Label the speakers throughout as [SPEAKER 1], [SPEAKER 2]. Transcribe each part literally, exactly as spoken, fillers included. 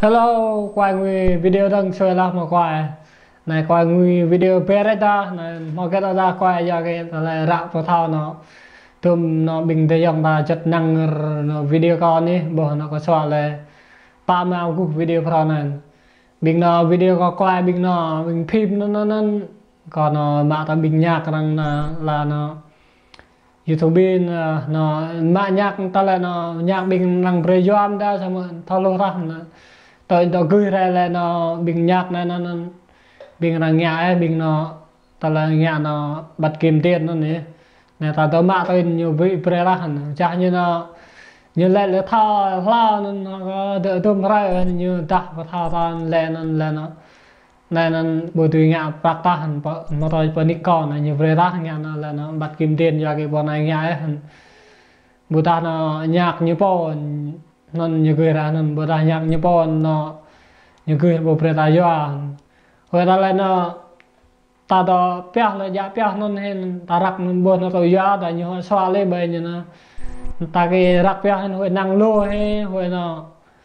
[SPEAKER 1] Hello, quay người video đang chơi là mà quay này quay người video bé đó này mà cái đó ra quay ra cái là rap vào thao nó tùm nó bình thường dòng ta chất năng nó video con đi bỏ nó có soạn là ba mươi ao video vào này bình nó video có quay bình nó bình phim nó nó nó còn nó mà ta bình nhạc rằng là là nó YouTube nó mà nhạc ta là nó nhạc bình năng prejuam đó xong rồi thao lô ra tôi tôi gửi ra là nó bình nhạc này nó nó bình là nhạc ấy bình nó ta là nhạc nó bật kìm tiền nó này này ta tôi mạ tôi nhiều vị pre ra hẳn chắc như nó như lại là thao lao nó có đỡ tôm ra như ta và thao ta lên nó lên nó này nó buổi tối nhạc bạc ta hẳn mà tôi bật nick con này như pre ra nhạc nó là nó bật kìm tiền cho cái bọn này nhạc ấy hẳn buổi ta nó nhạc như po nó như người ra nó bữa ra nhạc như po nó như người bộ pre ta doa hồi ta lên nó ta đó peh là giá peh nó hen ta rắc nó bữa nó tôi doa ta như xoa lên bây như nó ta cái rắc peh hồi năng lô hay hồi nó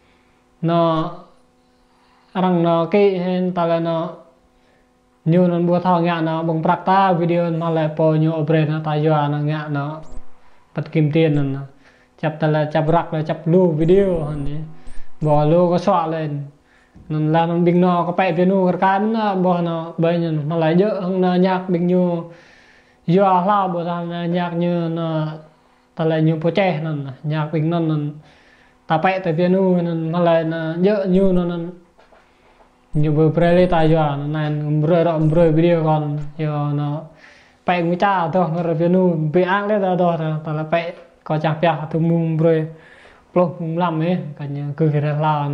[SPEAKER 1] nó răng nó cái hen ta lên nó như nó bữa thao ngạ nó bằng bạc ta video nó lại po như pre nó ta doa nó ngạ nó bật kim tiền nó chập ta là chập rắc là chập lưu video này bỏ lưu có xóa lên nên là nó bình nó có bẻ viên nu cái nó bỏ nó bây giờ nó lại dỡ hơn là nhạc bình như do lao bỏ ra nhạc như nó ta lại như po che nó nhạc bình nó ta bẻ tại viên nu nó lại dỡ như nó như vừa pre lên tai do nó này rơi đó rơi video còn giờ nó bẻ người cha thôi người viên nu bị ác đấy đó ta là bẻ có chắc bia từ mùng rồi lúc mùng năm ấy cả nhà cứ cái là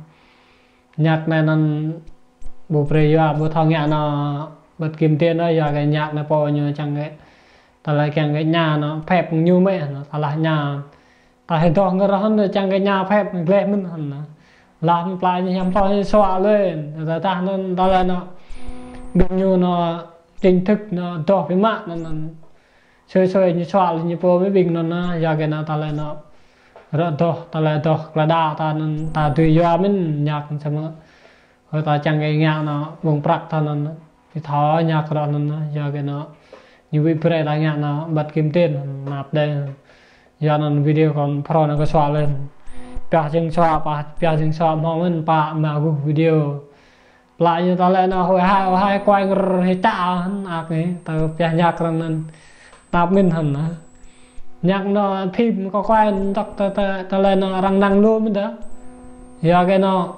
[SPEAKER 1] nhạc này nó bộ pre yo bộ thằng nhạc nó bật kim tiền đó giờ cái nhạc nó po như chẳng cái ta lại càng cái nhà nó phép như mấy nó ta lại nhà ta hay to người hơn chẳng cái nhà phép lên mình hẳn làm lại như nhắm to xoa lên ta ta nó ta là nó bình như nó chính thức nó to với mạng nó chơi chơi như xoa như po với bình nó giờ cái nào ta lại nó rất to ta lại to là đa ta ta tùy do mình nhạc xong rồi ta chẳng cái nhạc nó vùng bạc ta nó thì thó nhạc đó nó giờ cái nó như bị pre ta nhạc nó bật kim tiền nạp đây giờ nó video còn pro nó có xoa lên bia chừng xoa pa bia chừng xoa mong mình pa mà gục video lại như ta lại nó hồi hai hồi hai quay hay tạ ác ấy ta bia nhạc rằng nó nạp mình hẳn nhạc nó phim có quay ta ta ta, ta lên nó răng năng luôn mới đó giờ cái nó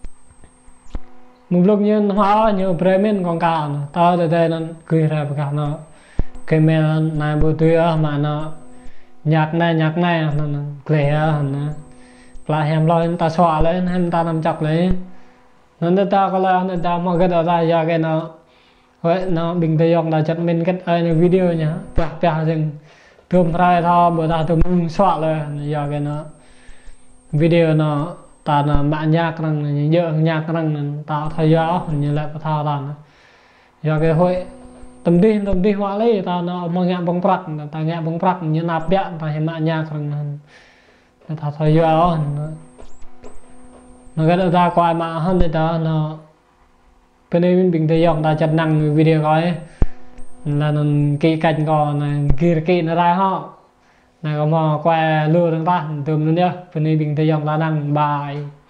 [SPEAKER 1] một lúc như hóa như premium còn cả ta từ đây nó cười ra cả nó cái men này buổi tối mà nó nhạc này nhạc này nó clear nó lại em lo ta xóa lên em ta nằm chọc lấy nên ta có là nên ta mà cái đó ra giờ cái nó vậy nó bình thường là chặt mình cái video nhá bạc bạc dừng tùm ra thao bữa ta tùm xóa lên giờ cái nó video nó ta là mạng nhạc rằng nhớ nhạc rằng ta thay gió như lại thao ta giờ cái hội tầm đi tầm đi hóa lấy ta nó mang nhạc bóng bạc ta nhạc bóng bạc như nạp điện ta hiện mạng nhạc rằng ta thay gió nó cái đó ra quay mà hơn thì ta nó bên đây mình bình thường ta chặt năng video coi là nó kỹ cạnh còn này kia kỹ nó ra họ này có mà quay lừa thằng ta tùm luôn nhá bên đây bình thường ta năng bài